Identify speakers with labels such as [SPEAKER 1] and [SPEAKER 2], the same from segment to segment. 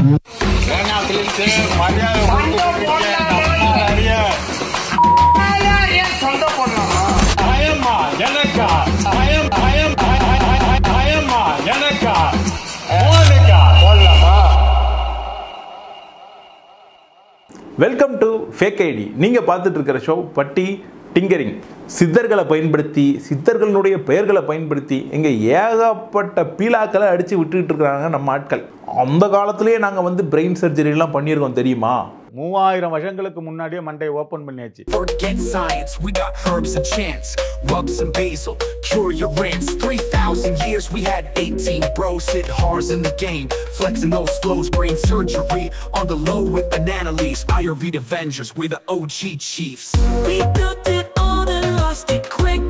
[SPEAKER 1] Welcome to fake ID. நீங்கள் பார்த்துட்டு இருக்கிற ஷோ பட்டி டிங்கரிங். சித்தர்களை பயன்படுத்தி, சித்தர்களுடைய பெயர்களை பயன்படுத்தி எங்கே ஏகப்பட்ட பீலாக்களை அடித்து விட்டுக்கிட்டு இருக்கிறாங்க நம்ம ஆட்கள். அந்த காலத்திலேயே நாங்கள் வந்து பிரெயின் சர்ஜரிலாம் பண்ணியிருக்கோம் தெரியுமா?
[SPEAKER 2] 3000 வருஷங்களுக்கு முன்னாடியே மண்டையை ஓபன் பண்ணியாச்சு.
[SPEAKER 3] Forget science, we got herbs and chants. Rub some basil, cure your rants. 3000 years we had 18 bros hit hard in the game, flexing those flows, brain surgery on the low with banana leaves. Ayurveda Avengers, we're the OG chiefs. We built it all and lost it quick,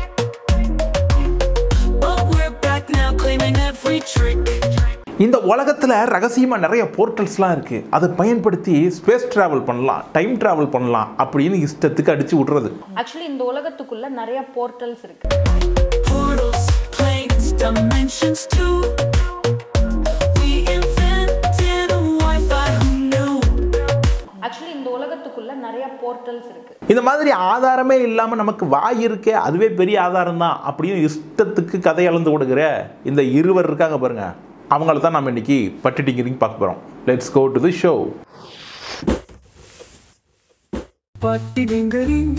[SPEAKER 3] but we're back now claiming every trick.
[SPEAKER 1] இந்த உலகத்தில் ரகசியமாக நிறைய போர்ட்டல்ஸ்லாம் இருக்குது. அதை பயன்படுத்தி space travel பண்ணலாம், time travel பண்ணலாம் அப்படின்னு இஷ்டத்துக்கு அடித்து விட்றது.
[SPEAKER 4] ஆக்சுவலி இந்த உலகத்துக்குள்ள நிறைய போர்ட்டல்ஸ் இருக்கு.
[SPEAKER 3] Portals, planes, dimensions too. We invented a Wi-Fi, who knew?
[SPEAKER 4] Actually இந்த உலகத்துக்குள்ள நிறைய போர்ட்டல்ஸ் இருக்கு.
[SPEAKER 1] இந்த மாதிரி ஆதாரமே இல்லாமல் நமக்கு வாய் இருக்கே அதுவே பெரிய ஆதாரம் தான் அப்படின்னு இஷ்டத்துக்கு கதை அளந்து கொடுக்குற இந்த இருவர் இருக்காங்க பாருங்க. அவங்கள தான் நம்ம இன்னைக்கு பட்டி டிங்கரிங் பார்க்க போகிறோம். Let's go to the show.
[SPEAKER 3] பட்டி டிங்கரிங்.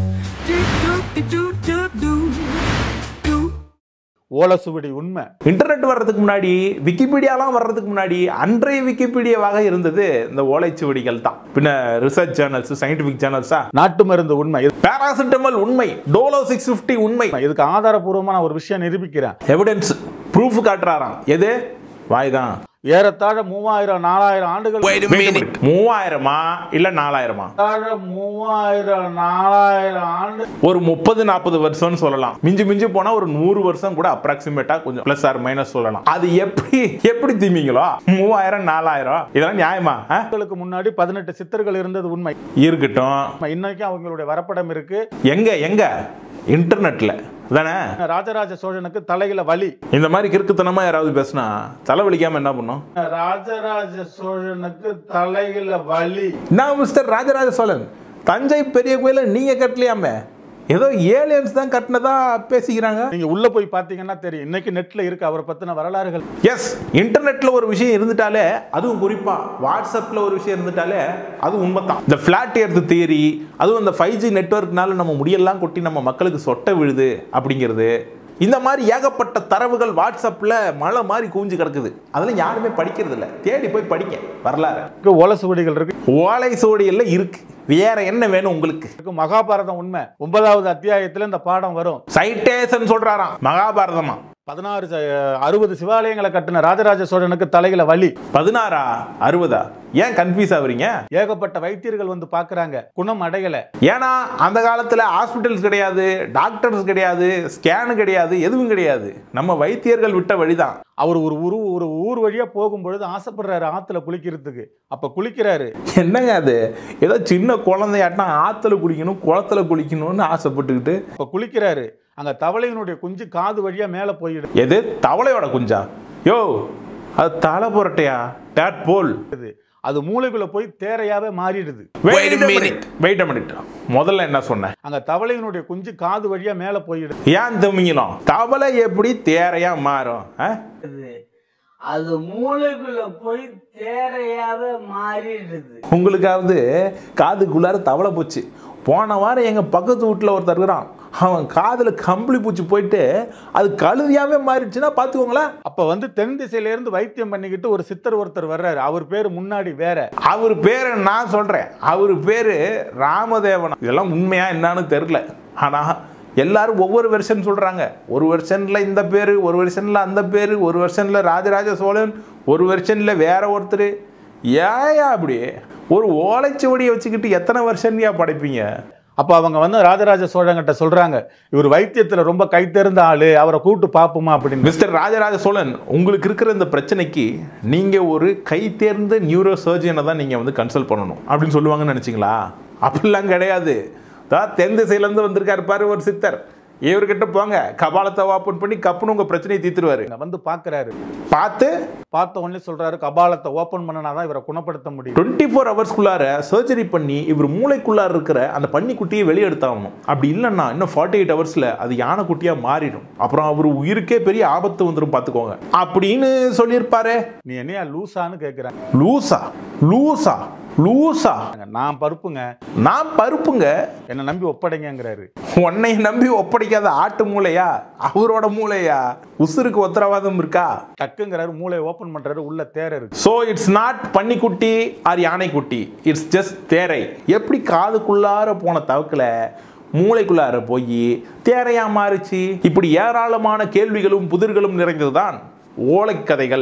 [SPEAKER 2] ஓலசுவடி உண்மை.
[SPEAKER 1] இன்டர்நெட் வர்றதுக்கு முன்னாடி, விக்கிபீடியாலாம் வர்றதுக்கு முன்னாடி அன்றைய விக்கிபீடியாவாக இருந்தது இந்த ஓலைச்சுவடிகள் தான். பின்ன ரிசர்ச் ஜேர்னல்ஸ், சயின்டிபிக் ஜேர்னல்ஸா,
[SPEAKER 2] நாட்டு மருந்து உண்மை,
[SPEAKER 1] பேராசிட்டமல் உண்மை, டோலோ 650 உண்மை.
[SPEAKER 2] இதுக்கு ஆதாரபூர்வமான ஒரு விஷயம் நிரூபிக்கிறேன்.
[SPEAKER 1] Evidence, proof காட்டுறாராம். எது? வாய் தான்.
[SPEAKER 2] ஏறத்தாழ 3000 4000 ஆண்டுகள்.
[SPEAKER 1] 3000 இல்ல 4000?
[SPEAKER 2] 3000 4000 ஆண்டு. ஒரு
[SPEAKER 1] 30-40 வருஷம்னு சொல்லலாம். மிஞ்சி மிஞ்சி போனா ஒரு 100 வருஷம் கூட அப்ராக்சிமேட்டா கொஞ்சம் பிளஸ் ஆர் மைனஸ் சொல்லலாம். அது எப்படி திமிங்களோ 3000 4000 இதெல்லாம் நியாயமா?
[SPEAKER 2] முன்னாடி 18 சித்தர்கள் இருந்தது உண்மை.
[SPEAKER 1] இருக்கட்டும்,
[SPEAKER 2] இன்னைக்கு அவங்களுடைய வரப்படம் இருக்கு.
[SPEAKER 1] எங்க இன்டர்நெட்ல தானே.
[SPEAKER 2] ராஜராஜ சோழனுக்கு தலையில வலி.
[SPEAKER 1] இந்த மாதிரி கிறுக்குத்தனமா யாராவது பேசினா தலைவலிக்காம என்ன பண்ணும்?
[SPEAKER 2] ராஜராஜ சோழனுக்கு தலையில வலி.
[SPEAKER 1] நான் மிஸ்டர் ராஜராஜ சோழன், தஞ்சை பெரிய கோயில நீங்க கட்டலையாமே, ஏதோ ஏலியன்ஸ் தான் கட்டினதா பேசிக்கிறாங்க.
[SPEAKER 2] நீங்க உள்ள போய் பாத்தீங்கன்னா தெரியும். இன்னைக்கு நெட்ல இருக்கு அவரை பத்தின வரலாறுகள்.
[SPEAKER 1] எஸ், இன்டர்நெட்ல ஒரு விஷயம் இருந்துட்டாலே, அதுவும் குறிப்பா வாட்ஸ்அப்ல ஒரு விஷயம் இருந்துட்டாலே அது உண்மைதான். இந்த பிளாட் எர்த் தியரி, அதுவும் அந்த 5G நெட்வொர்க்னால நம்ம முடியெல்லாம் கொட்டி நம்ம மக்களுக்கு சொட்ட விழுது அப்படிங்கிறது, இந்த மாதிரி ஏகப்பட்ட தரவுகள் வாட்ஸ்அப்ல மழை மாதிரி கூஞ்சு கிடக்குது. அதெல்லாம் யாருமே படிக்கிறது இல்லை. தேடி போய் படிக்க வரலாறு.
[SPEAKER 2] ஓலைச்சுவடிகள் இருக்கு.
[SPEAKER 1] ஓலைச்சுவடிகள்ல இருக்கு. வேற என்ன வேணும் உங்களுக்கு?
[SPEAKER 2] மகாபாரதம் உண்மை. 9வது அத்தியாயத்துல இந்த பாடம் வரும்.
[SPEAKER 1] சைட்டேஷன் சொல்றாராம். மகாபாரதமா
[SPEAKER 2] 60 சிவாலயங்களை கட்டின ராஜராஜ சோழனுக்கு தலையில வலி.
[SPEAKER 1] 16 60? ஏன் கன்ஃபியூஸ் ஆகுறீங்க?
[SPEAKER 2] ஏகப்பட்ட வைத்தியர்கள் வந்து பாக்குறாங்க, குணம் அடையல.
[SPEAKER 1] ஏன்னா அந்த காலத்துல ஹாஸ்பிட்டல்ஸ் கிடையாது, டாக்டர்ஸ் கிடையாது, ஸ்கேன் கிடையாது, எதுவும் கிடையாது. நம்ம வைத்தியர்கள் விட்ட வழிதான்.
[SPEAKER 2] அவர் ஒரு ஊர் வழியா போகும்பொழுது ஆசைப்படுறாரு ஆத்துல குளிக்கிறதுக்கு. அப்ப குளிக்கிறாரு.
[SPEAKER 1] என்னங்க அது? ஏதோ சின்ன குழந்தையாட்டா ஆத்துல குளிக்கணும், குளத்துல குளிக்கணும்னு ஆசைப்பட்டுக்கிட்டு
[SPEAKER 2] அப்ப குளிக்கிறாரு. அங்க தவளையினுடைய குஞ்சு காது வழியா மேல போயிடுது.
[SPEAKER 1] எது? தவளையோட குஞ்சா? யோ, அது தலை புரட்டையா? டேட் போல்.
[SPEAKER 2] அது மூளைக்குள்ள போய் தேரையாவே மாறிடுது.
[SPEAKER 1] Wait a minute. முதல்ல என்ன சொன்னேன்?
[SPEAKER 2] அங்க தவளையினுடைய குஞ்சு காது வழியா மேல போயிடுது.
[SPEAKER 1] ஏன் திமிங்கலம்? தவளை எப்படி தேரையா மாறும்?
[SPEAKER 5] அது மூளைக்குள்ள போய் தேரையாவே மாறிடுது.
[SPEAKER 1] உங்களுக்காவது காதுக்குள்ளார தவளை போச்சு. போன வாரம் எங்க பக்கத்து வீட்டுல ஒருத்தர் இருக்கிறான், அவன் காதுல கம்பளி பூச்சி போயிட்டு அது கழுதியாவே மாறிடுச்சுன்னா பாத்துக்கோங்களேன்.
[SPEAKER 2] அப்ப வந்து தென் திசையில இருந்து வைத்தியம் பண்ணிக்கிட்டு ஒரு சித்தர் ஒருத்தர் வர்றாரு. அவர் பேரு முன்னாடி வேற.
[SPEAKER 1] அவர் பேரு நான் சொல்றேன், அவர் பேரு ராமதேவன். இதெல்லாம் உண்மையா என்னன்னு தெரியல. ஆனா எல்லாரும் ஒவ்வொரு வெர்ஷன் சொல்றாங்க. ஒரு வெர்ஷன்ல இந்த பேரு, ஒரு வெர்ஷன்ல அந்த பேரு, ஒரு வெர்ஷன்ல ராஜராஜ சோழன், ஒரு வெர்ஷன்ல வேற ஒருத்தர். ஏயா அப்படி ஒரு ஓலைச்சுவடியை வச்சுக்கிட்டு எத்தனை வருஷன்யா படைப்பீங்க?
[SPEAKER 2] அப்ப அவங்க வந்து ராஜராஜ சோழன்கிட்ட சொல்றாங்க, இவர் வைத்தியத்துல ரொம்ப கை தேர்ந்த ஆளு, அவரை கூப்பிட்டு பாப்போமா அப்படின்னு.
[SPEAKER 1] மிஸ்டர் ராஜராஜ சோழன், உங்களுக்கு இருக்கிற இந்த பிரச்சனைக்கு நீங்க ஒரு கை தேர்ந்த நியூரோ சர்ஜனை தான் நீங்க வந்து கன்சல்ட் பண்ணணும் அப்படின்னு சொல்லுவாங்கன்னு நினைச்சீங்களா? அப்படிலாம் கிடையாது. தென் திசையிலேருந்து வந்திருக்காரு பாரு ஒரு சித்தர். இவர்கிட்ட போங்க, கபாலத்தை ஓப்பன் பண்ணி கப்புன்னு உங்க பிரச்சனையை தீர்த்துருவாரு.
[SPEAKER 2] வந்து பாக்குறாரு,
[SPEAKER 1] பார்த்த
[SPEAKER 2] உடனே சொல்றாரு கபாலத்தை ஓபன் பண்ணனாதான் இவரை குணப்படுத்த முடியும்.
[SPEAKER 1] 24 ஹவர்ஸ்க்குள்ளார சர்ஜரி பண்ணி இவர் மூளைக்குள்ளார இருக்கிற அந்த பன்னிக்குட்டியை வெளியே எடுத்தாகணும். அப்படி இல்லைன்னா இன்னும் 48 ஹவர்ஸ்ல அது யானைக்குட்டியா மாறிடும். அப்புறம் அவர் உயிருக்கே பெரிய ஆபத்து வந்துடும் பார்த்துக்கோங்க அப்படின்னு சொல்லியிருப்பாரு.
[SPEAKER 2] நீ என்னையா லூசான்னு கேட்கிறேன்.
[SPEAKER 1] லூசா லூசா லூசா?
[SPEAKER 2] நான் பருப்புங்க,
[SPEAKER 1] என்ன
[SPEAKER 2] நம்பி ஒப்படைங்கிறாரு.
[SPEAKER 1] உன்னை நம்பி ஒப்படைக்காத ஆட்டு மூளையா, அவரோட மூளையா? உசுருக்கு உத்தரவாதம் இருக்கா?
[SPEAKER 2] டக்குங்கிறாரு, மூளை ஓபன் பண்றாரு, உள்ள தேரை இருக்கு.
[SPEAKER 1] சோ இட்ஸ் நாட் பன்னிக்குட்டி ஆர் யானைக்குட்டி, இட்ஸ் ஜஸ்ட் தேரை. எப்படி காதுக்குள்ளார போன தவக்கல மூளைக்குள்ளார போய் தேரையா மாறுச்சு? இப்படி ஏராளமான கேள்விகளும் புதிர்களும் நிறைந்ததுதான் ஓலைக்கதைகள்.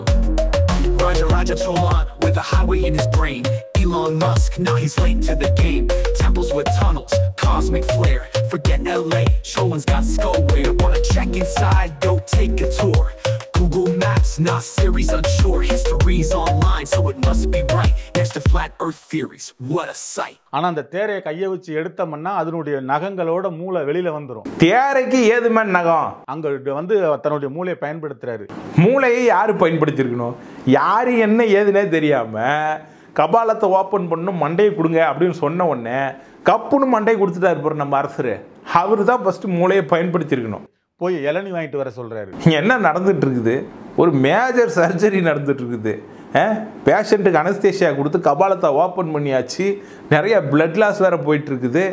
[SPEAKER 3] Raja Cholan with a highway in his brain. Elon Musk, now he's late to the game. Temples with tunnels, cosmic flare. Forget LA, Cholan's got skullware. Wanna check inside, go take a tour. Google Maps, not Siri's unsure. History's online, so it must be right. Next to flat earth theories, what a sight.
[SPEAKER 2] ஆனா அந்த தேரையை கையை வச்சு எடுத்தோம்னா அதனுடைய நகங்களோட மூளை வெளியில வந்துடும்.
[SPEAKER 1] தேரைக்கு ஏதுமே நகம்?
[SPEAKER 2] அங்க வந்து தன்னுடைய மூளையை பயன்படுத்துறாரு.
[SPEAKER 1] மூளையை யாரு பயன்படுத்திருக்கணும்? யாரு என்ன ஏதுனே தெரியாம கபாலத்தை ஓப்பன் பண்ணும் மண்டையை கொடுங்க அப்படின்னு சொன்ன உடனே கப்புன்னு மண்டையை கொடுத்துட்டா இருப்பார் நம்ம அரசர். அவரு தான் ஃபர்ஸ்ட் மூளையை பயன்படுத்தியிருக்கணும்.
[SPEAKER 2] போய் இளநீ வாங்கிட்டு வர சொல்றாரு.
[SPEAKER 1] என்ன நடந்துட்டு இருக்குது? ஒரு மேஜர் சர்ஜரி நடந்துட்டு இருக்குது. பேஷண்ட்டுக்கு அனஸ்தேஷியா கொடுத்து கபாலத்தை ஓப்பன் பண்ணியாச்சு. நிறைய பிளட் லாஸ் வேற போயிட்டு இருக்குது.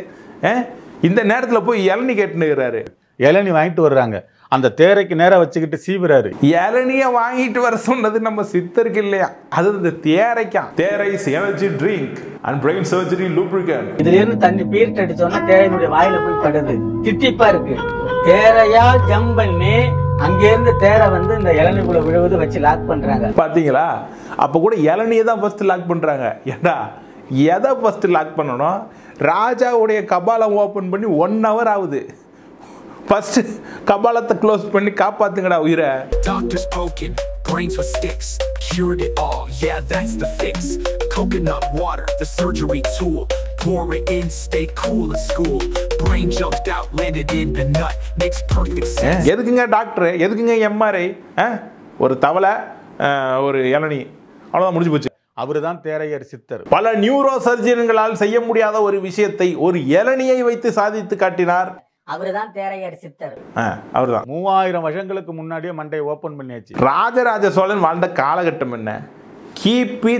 [SPEAKER 1] இந்த நேரத்தில் போய் இளநீ கேட்டுனுக்கிறாரு.
[SPEAKER 2] இளநீ வாங்கிட்டு வர்றாங்க. அந்த தேரைக்கு நேரம் வச்சுக்கிட்டு சீவுறாரு.
[SPEAKER 1] இளநிய வாங்கிட்டு வர சொன்னது நம்ம சித்தருக்கு இல்லையா, அது இந்த தேரைக்கா. தேரை energy drink and brain surgery lubricant.
[SPEAKER 5] இதுல இருந்து தண்ணி பீர்ட் அடிச்சோன்னா தேரையினுடைய வாயில போய் படுது. தித்திப்பா இருக்கு. தேரையா ஜம்ப் பண்ணி அங்க இருந்து தேரை வந்து இந்த இளநீக்குள்ள விழுவது வச்சு லாக் பண்றாங்க.
[SPEAKER 1] பாத்தீங்களா? அப்ப கூட இளநியை தான் ஃபர்ஸ்ட் லாக் பண்றாங்க. ஏண்டா எதை ஃபர்ஸ்ட் லாக் பண்ணணும்? ராஜாவுடைய கபாலம் ஓபன் பண்ணி 1 hour ஆகுது. ஃபர்ஸ்ட் கபாலத்தை க்ளோஸ் பண்ணி காப்பாத்துங்கடா உயிரை.
[SPEAKER 3] Doctors poking, brains with sticks, cured it all, yeah that's the fix. Coconut water, the surgery tool, pour it in, stay cool at school. Brain jumped out, landed in the nut, makes perfect sense.
[SPEAKER 1] எதுக்குங்க doctor, எதுக்குங்க MRI? ஒரு தவளை, ஒரு இளநீ, அவ்வளோதான் முடிஞ்சு போச்சு.
[SPEAKER 2] அவரு தான் தேரையர் சித்தர்.
[SPEAKER 1] பல நியூரோ சர்ஜன்களால் செய்ய முடியாத ஒரு விஷயத்தை ஒரு இளநியை வைத்து சாதித்து காட்டினார்.
[SPEAKER 5] அவர்தான் தேரையர் சித்தர்.
[SPEAKER 1] அவர்தான்
[SPEAKER 2] 3000 வருஷங்களுக்கு முன்னாடியே மண்டையை ஓபன் பண்ணியாச்சு.
[SPEAKER 1] ராஜராஜ சோழன் வாழ்ந்த காலகட்டம் என்ன? கிபி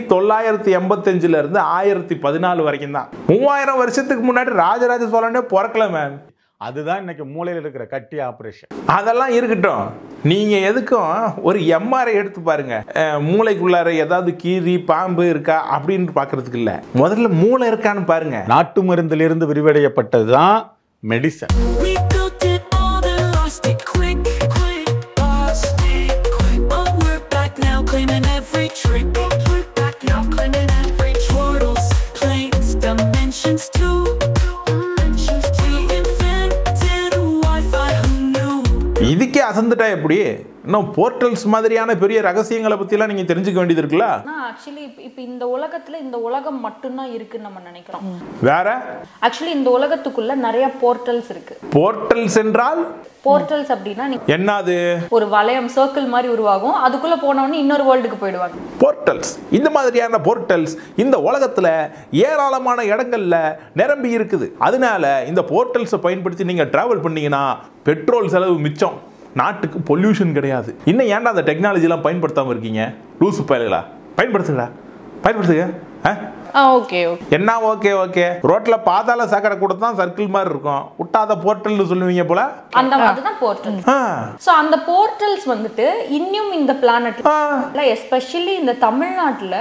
[SPEAKER 1] 985 இருந்து 1014 வரைக்கும் தான். 3000 வருஷத்துக்கு முன்னாடி ராஜராஜ சோழனே பிறக்கல மேம்.
[SPEAKER 2] அதுதான் இன்னைக்கு மூளையில் இருக்கிற கட்டி ஆபரேஷன்.
[SPEAKER 1] அதெல்லாம் இருக்கட்டும், நீங்க எதுக்கும் ஒரு எம்ஆர்ஐ எடுத்து பாருங்க. மூளைக்குள்ளார ஏதாவது கீரி பாம்பு இருக்கா அப்படின்னு பாக்குறதுக்கு இல்ல, முதல்ல மூளை இருக்கான்னு பாருங்க.
[SPEAKER 2] நாட்டு மருந்திலிருந்து விரிவடையப்பட்டதுதான் மெடிசன்.
[SPEAKER 1] இதுக்கே அசந்துட்டா எப்படி? இன்னும் போர்ட்டல்ஸ் மாதிரியான பெரிய ரகசியங்களை பத்திலாம் நீங்க தெரிஞ்சுக்க வேண்டியது இருக்குல்ல.
[SPEAKER 4] ஆக்சுவலி இப்போ இந்த உலகத்துல இந்த உலகம் மட்டும்தான் இருக்குன்னு நம்ம நினைக்கிறோம்.
[SPEAKER 1] வேற
[SPEAKER 4] ஆக்சுவலி இந்த உலகத்துக்குள்ள நிறைய போர்ட்டல்ஸ் இருக்கு.
[SPEAKER 1] போர்ட்டல்ஸ் என்றால்?
[SPEAKER 4] போர்ட்டல்ஸ் அப்படின்னா
[SPEAKER 1] என்னது? ஒரு
[SPEAKER 4] வளையம் சர்க்கிள் மாதிரி உருவாகும், அதுக்குள்ள போனவொடனே இன்னொரு வேர்ல்டுக்கு போயிடுவாங்க.
[SPEAKER 1] போர்ட்டல்ஸ், இந்த மாதிரியான போர்ட்டல்ஸ் இந்த உலகத்துல ஏராளமான இடங்கள்ல நிரம்பி இருக்குது. அதனால இந்த போர்ட்டல்ஸை பயன்படுத்தி நீங்க டிராவல் பண்ணீங்கன்னா பெட்ரோல் செலவு மிச்சம், நாட்டுக்கு பொல்யூஷன் கிடையாது. இன்னும் ஏன்டா அந்த டெக்னாலஜிலாம் பயன்படுத்தாமல் இருக்கீங்க? லூசு பயலுங்களா, பயன்படுத்துங்களா, பயன்படுத்துங்க.
[SPEAKER 4] ஓகே
[SPEAKER 1] என்ன ஓகே ஓகே? ரோட்ல பாதாள சாக்கடை கூட தான் சர்க்கிள் மாதிரி இருக்கும், விட்டாத போர்ட்டல்னு சொல்லுவீங்க போல.
[SPEAKER 4] அந்த மாதிரி தான் போர்ட்டல். சோ அந்த போர்ட்டல்ஸ் வந்துட்டு இன்னும் இந்த பிளானட்ல எஸ்பெஷலி இந்த தமிழ்நாட்டுல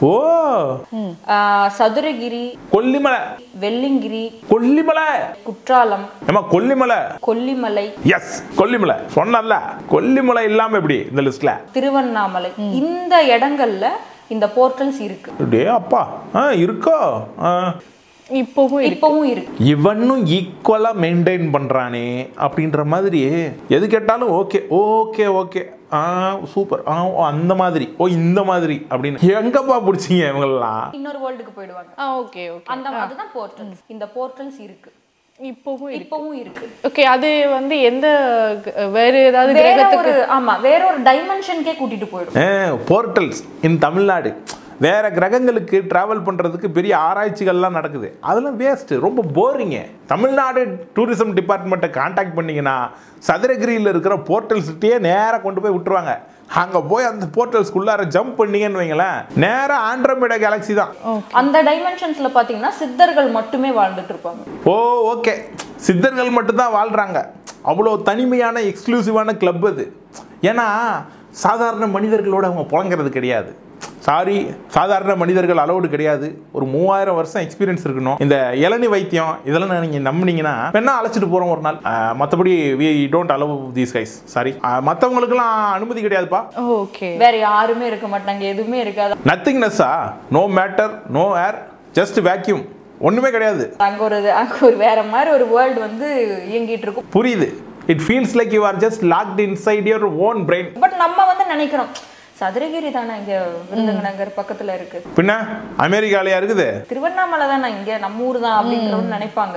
[SPEAKER 4] சதுரகிரி,
[SPEAKER 1] கொல்லிமலை,
[SPEAKER 4] வெள்ளிங்கிரி,
[SPEAKER 1] கொல்லிமலை,
[SPEAKER 4] குற்றாலம், கொல்லிமலை,
[SPEAKER 1] எஸ் கொல்லிமலை சொன்னல, கொல்லிமலை இல்லாம எப்படி இந்த லிஸ்ட்ல?
[SPEAKER 4] திருவண்ணாமலை, இந்த இடங்கள்ல இந்த போர்ட்டல்ஸ் இருக்கு.
[SPEAKER 1] டே அப்பா, இருக்கோ?
[SPEAKER 4] இப்பவும் இருக்கு.
[SPEAKER 1] இவனும் ஈக்குவலா மெயின்டைன் பண்றானே அப்படின்ற மாதிரி எது கேட்டாலும் ஓகே ஓகே ஓகே சூப்பர் அந்த மாதிரி இந்த மாதிரி அப்படின்னு எங்கப்பா பிடிச்சிங்க இவங்கெல்லாம்?
[SPEAKER 4] இன்னொரு வேர்ல்டுக்கு போயிடுவாங்க. ஓகே அந்த அதுதான் போர்ட்டல்ஸ். இந்த போர்ட்டல்ஸ் இருக்கு. இப்பவும் இருக்கு.
[SPEAKER 6] ஓகே, அது வந்து எந்த வேற ஏதாவது கிரகத்துக்கு
[SPEAKER 4] வேற ஒரு டைமென்ஷனுக்கே கூட்டிட்டு போயிடும்.
[SPEAKER 1] போர்ட்டல்ஸ் இன் தமிழ்நாடு வேற கிரகங்களுக்கு டிராவல் பண்ணுறதுக்கு பெரிய ஆராய்ச்சிகள்லாம் நடக்குது. அதெல்லாம் வேஸ்ட்டு, ரொம்ப போரிங்க. தமிழ்நாடு டூரிசம் டிபார்ட்மெண்ட்டை கான்டாக்ட் பண்ணிங்கன்னா சதுரகிரியில் இருக்கிற போர்ட்டல்ஸ்கிட்டே நேராக கொண்டு போய் விட்டுருவாங்க. அங்கே போய் அந்த போர்ட்டல்ஸ்குள்ளார ஜம்ப் பண்ணீங்கன்னு வைங்களேன், நேராக ஆண்ட்ரோமேடா கேலக்ஸி தான்.
[SPEAKER 4] அந்த டைமென்ஷன்ஸில் பார்த்தீங்கன்னா சித்தர்கள் மட்டுமே வாழ்ந்துட்டு இருப்பாங்க.
[SPEAKER 1] ஓகே, சித்தர்கள் மட்டும்தான் வாழ்கிறாங்க. அவ்வளோ தனிமையான எக்ஸ்க்ளூசிவான கிளப் அது. ஏன்னா சாதாரண மனிதர்களோடு அவங்க புழங்கிறது கிடையாது. சாதாரண மனிதர்கள் அலோடு கிடையாது. ஒரு 3000 வருஷம் எக்ஸ்பீரியன்ஸ் இருக்கணும். இந்த இளநி வைத்தியம் இதெல்லாம் நீங்கள் நம்பினீங்கன்னா வேணா அழைச்சிட்டு போகிறோம் ஒரு நாள். மற்றபடி we don't allow these guys. Sorry, மற்றவங்களுக்குலாம் அனுமதி கிடையாதுப்பா.
[SPEAKER 6] ஓகே,
[SPEAKER 4] வேற யாருமே இருக்க மாட்டாங்க, எதுவுமே இருக்காது.
[SPEAKER 1] நத்திங்னஸ்ஸா, no matter, no air, just vacuum, ஒன்றுமே கிடையாது.
[SPEAKER 4] அங்கே ஒரு வேற மாதிரி ஒரு வேர்ல்டு வந்து இயங்கிட்டு இருக்கும்.
[SPEAKER 1] புரியுது. It feels like you are just locked inside your own brain.
[SPEAKER 4] But நம்ம வந்து நினைக்கிறோம் சதுரகிரி தானே இங்க விருதுநகர் பக்கத்துல இருக்கு,
[SPEAKER 1] பின்ன அமெரிக்காலயா இருக்குது,
[SPEAKER 4] திருவண்ணாமலை தானே இங்க நம்ம ஊர் தான் அப்படின்றவங்க நினைப்பாங்க.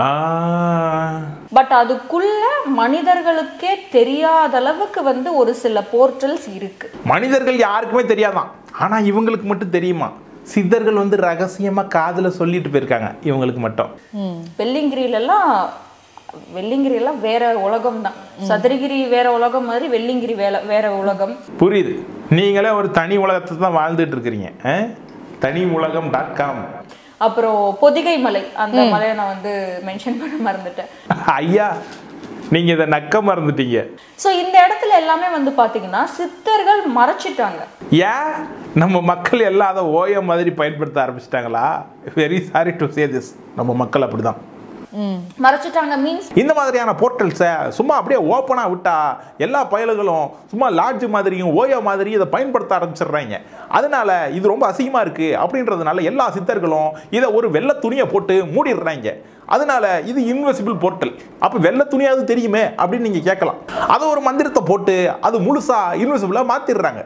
[SPEAKER 4] பட் அதுக்குள்ள மனிதர்களுக்கே தெரியாத அளவுக்கு வந்து ஒரு சில போர்ட்டல்ஸ் இருக்கு.
[SPEAKER 1] மனிதர்கள் யாருக்குமே தெரியாதான், ஆனா இவங்களுக்கு மட்டும் தெரியுமா. சித்தர்கள் வந்து ரகசியமா காதுல சொல்லிட்டு போயிருக்காங்க இவங்களுக்கு மட்டும்.
[SPEAKER 4] வெள்ளிங்கிரி எல்லாம் வேற உலகம் தான். சதுரகிரி வேற உலகம் மாதிரி வெள்ளிங்கிரி வேற உலகம்.
[SPEAKER 1] புரியுது. நீங்களே ஒரு தனி உலகத்தை தான் வாழ்ந்துட்டு இருக்கிறீங்க. taniulagam.com.
[SPEAKER 4] அப்புறம் பொதிகை மலை, அந்த மலையை நான் வந்து மென்ஷன் பண்ண மறந்துட்டேன்.
[SPEAKER 1] ஐயா, நீங்க இதை நக்க மறந்துட்டீங்க.
[SPEAKER 4] ஸோ இந்த இடத்துல எல்லாமே வந்து பாத்தீங்கன்னா சித்தர்கள் மறைச்சிட்டாங்க.
[SPEAKER 1] ஏன் நம்ம மக்கள் எல்லாம் அதை ஓய மாதிரி பயன்படுத்த ஆரம்பிச்சிட்டாங்களா? Very sorry to say this, நம்ம மக்கள் அப்படிதான்
[SPEAKER 4] மறைச்சிட்டாங்க. மீன்ஸ்
[SPEAKER 1] இந்த மாதிரியான போர்ட்டல்ஸை சும்மா அப்படியே ஓப்பனா விட்டா எல்லா பயல்களும் சும்மா லாட்ஜ் மாதிரியும் ஓயோ மாதிரி இதை பயன்படுத்த ஆரம்பிச்சிடுறாங்க. அதனால இது ரொம்ப அசிங்கமா இருக்கு அப்படின்றதுனால எல்லா சித்தர்களும் இதை ஒரு வெள்ளை துணியை போட்டு மூடிடுறாங்க. அதனால இது இன்விசிபிள் போர்ட்டல். அப்ப வெள்ளை துணியாவது தெரியுமே அப்படின்னு நீங்க கேட்கலாம். அதை ஒரு மந்திரத்தை போட்டு அது முழுசா இன்விசிபிளா மாத்திடுறாங்க.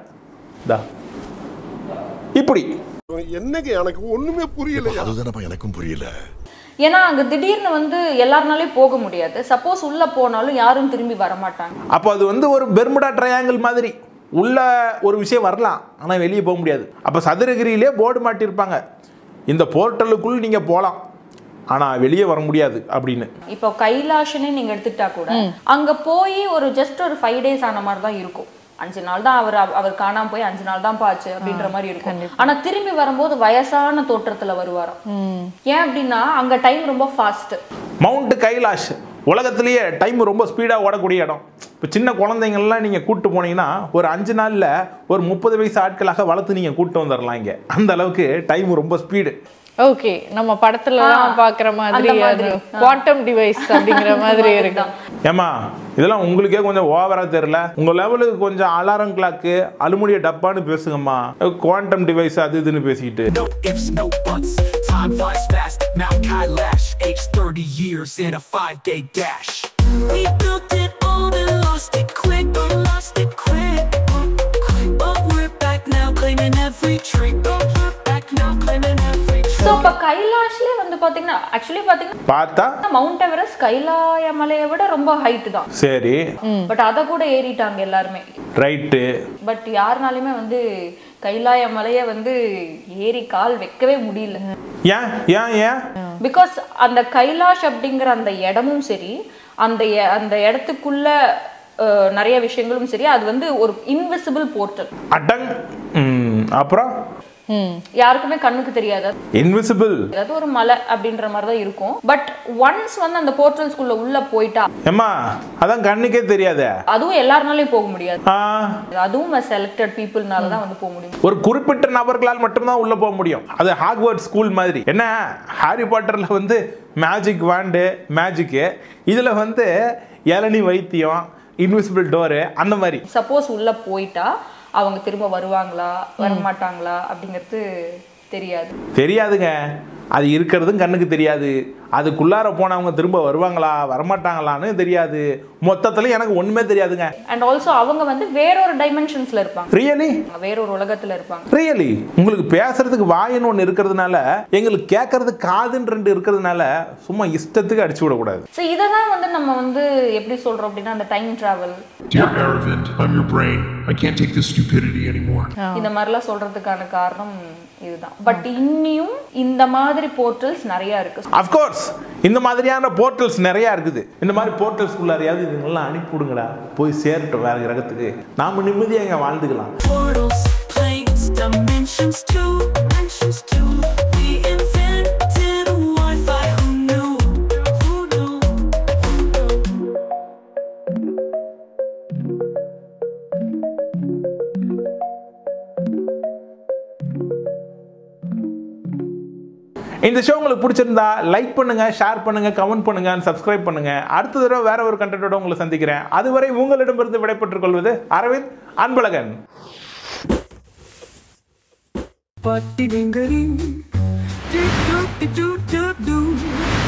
[SPEAKER 1] இப்படி
[SPEAKER 7] என்னங்க எனக்கு ஒண்ணுமே புரியல. அதுதானப்பா எனக்கும் புரியல.
[SPEAKER 4] ஏன்னா அங்க திடீர்னு வந்து எல்லாருனாலையும் போக முடியாது. சப்போஸ் உள்ள போனாலும் யாரும் திரும்பி வர மாட்டாங்க.
[SPEAKER 1] அப்போ அது வந்து ஒரு பெர்முடா ட்ரையாங்கிள் மாதிரி உள்ள ஒரு விஷயம் வரலாம், ஆனா வெளியே போக முடியாது. அப்ப சதுரகிரியிலே போர்டு மாட்டியிருப்பாங்க, இந்த போர்ட்டலுக்குள் நீங்க போகலாம் ஆனா வெளியே வர முடியாது அப்படின்னு.
[SPEAKER 4] இப்போ கைலாஷனே நீங்க எடுத்துட்டா கூட அங்க போய் ஒரு ஜஸ்ட் ஒரு 5 days ஆன மாதிரி தான் இருக்கும். 5 நாள் தான் அவர் காணாம போய் 5 நாள் தான் பாச்சு அப்படின்ற மாதிரி இருக்கும். ஆனா திரும்பி வரும்போது வயசான தோற்றத்துல வருவாராம். ஏன் அப்படின்னா அங்க டைம் ரொம்ப ஃபாஸ்ட்.
[SPEAKER 1] மவுண்ட் கைலாஷ் உலகத்திலேயே டைம் ரொம்ப ஸ்பீடா ஓடக்கூடிய இடம். இப்போ சின்ன குழந்தைங்கள்லாம் நீங்க கூட்டு போனீங்கன்னா ஒரு 5 நாள்ல ஒரு 30 வயசு ஆட்களாக வளர்த்து நீங்க கூட்டு வந்துடலாம். இங்க அந்த அளவுக்கு டைம் ரொம்ப ஸ்பீடு.
[SPEAKER 6] ஓகே, நம்ம படத்துல எல்லாம் பாக்குற மாதிரி குவாண்டம் டிவைஸ் அப்படிங்கிற மாதிரி இருக்கு.
[SPEAKER 1] ஏமா இதெல்லாம் உங்களுக்கே கொஞ்சம் ஓவரா தெரியல? உங்க லெவலுக்கு கொஞ்சம் அலாரம் கிளாக்கு அலுமினிய டப்பான்னு பேசுங்கம்மா. குவாண்டம் டிவைஸ் அது இதுன்னு பேசிக்கிட்டு.
[SPEAKER 3] No ifs, no buts. Time flies fast. Mount Kailash, age 30 years in a 5-day dash. We built it all and lost it quick, but lost it quick. But we're back now, claiming every trick. But we're back now, claiming every trick.
[SPEAKER 4] So இப்ப கைலாஷ்ல வந்து பாத்தீங்கன்னா actually பாத்தீங்கன்னா
[SPEAKER 1] பார்த்தா
[SPEAKER 4] mount Everest கைலாய மலையை விட ரொம்ப height தான்.
[SPEAKER 1] சரி,
[SPEAKER 4] பட் அத கூட ஏறிட்டாங்க எல்லாருமே.
[SPEAKER 1] ரைட்டு.
[SPEAKER 4] பட் யாருனாலுமே வந்து கைலாய மலையை வந்து ஏறி கால் வைக்கவே முடியல.
[SPEAKER 1] ஏன் ஏன் ஏன்?
[SPEAKER 4] பிகாஸ் அந்த கைலாஷ் அப்படிங்கிற அந்த இடமும் சரி, அந்த இடத்துக்குள்ள நிறைய விஷயங்களும் சரி, அது வந்து ஒரு இன்விசிபிள் போர்ட்டல்.
[SPEAKER 1] அடங். அப்புறம்
[SPEAKER 4] யாருக்குமே கண்ணுக்கு தெரியாது.
[SPEAKER 1] இன்விசிபிள்.
[SPEAKER 4] அது ஒரு மலை அப்படின்ற மாதிரி தான் இருக்கும். பட் ஒன்ஸ் வந்து அந்த போர்ட்டல்ஸ்குள்ள உள்ள போயிட்டா
[SPEAKER 1] ஏமா அதான் கண்ணுக்கே தெரியாது.
[SPEAKER 4] அதுவும் எல்லாருனாலையும் போக முடியாது. அதுவும் செலக்டட் பீப்புள்னால தான் வந்து போக முடியும்.
[SPEAKER 1] ஒரு குறிப்பிட்ட நபர்களால் மட்டும்தான் உள்ள போக முடியும். அது ஹாக்வர்ட்ஸ் ஸ்கூல் மாதிரி. என்ன ஹாரி பாட்டர்ல வந்து மேஜிக் வாண்டு மேஜிக்கு, இதுல வந்து இளநி வைத்தியம் இன்விசிபிள் டோரு அந்த மாதிரி.
[SPEAKER 4] சப்போஸ் உள்ள போயிட்டா அவங்க திரும்ப வருவாங்களா வரமாட்டாங்களா அப்படிங்கிறது தெரியாதுங்க.
[SPEAKER 1] அது இருக்கிறதும் கண்ணுக்கு தெரியாது, அதுக்குள்ளார போனவங்க திரும்ப வருவாங்களா வரமாட்டாங்களான்னு தெரியாது. மொத்தத்தில் எனக்கு ஒன்றுமே தெரியாதுங்க.
[SPEAKER 4] அண்ட் ஆல்சோ அவங்க வந்து வேறொரு டைமென்ஷன்ஸ்ல இருப்பாங்க.
[SPEAKER 1] ரியலி?
[SPEAKER 4] வேறொரு உலகத்துல இருப்பாங்க.
[SPEAKER 1] ரியலி? உங்களுக்கு பேசுறதுக்கு வாயின்னு ஒன்று இருக்கிறதுனால, எங்களுக்கு கேட்கறது காதுன்னு 2 இருக்கிறதுனால சும்மா இஷ்டத்துக்கு அடிச்சு விடக்கூடாது.
[SPEAKER 4] ஸோ இதை தான் வந்து நம்ம வந்து எப்படி சொல்றோம் அப்படின்னா அந்த time travel.
[SPEAKER 7] Dear Aravind, I'm your brain. I can't take this stupidity anymore.
[SPEAKER 4] இந்த மாதிரிலாம் சொல்றதுக்கான காரணம் இதுதான். பட் இன்னியும் இந்த மாதிரி போர்ட்டல்ஸ் நிறைய இருக்கு.
[SPEAKER 1] ஆஃப் கோர்ஸ் இந்த மாதிரியான போர்ட்டல்ஸ் நிறைய இருக்குது. இந்த மாதிரி போர்ட்டல்ஸ்குள்ளாரையாவது இதுங்கெல்லாம் அனுப்பிவிடுங்கடா, போய் சேரட்டும் வேற கிரகத்துக்கு, நாம நிம்மதியாக இங்கே வாழ்ந்துக்கலாம்.
[SPEAKER 8] Portals, planes, dimensions too. We invented Wi-Fi. Who knew?
[SPEAKER 1] இந்த ஷோ உங்களுக்கு பிடிச்சிருந்தா லைக் பண்ணுங்க, ஷேர் பண்ணுங்க, கமெண்ட் பண்ணுங்க, சப்ஸ்கிரைப் பண்ணுங்க. அடுத்த தடவை வேற ஒரு கண்டென்ட்டோட உங்களை சந்திக்கிறேன். அதுவரை உங்களிடமிருந்து விடைபெற்றுக் கொள்வது அரவிந்த் அன்பழகன்.
[SPEAKER 8] But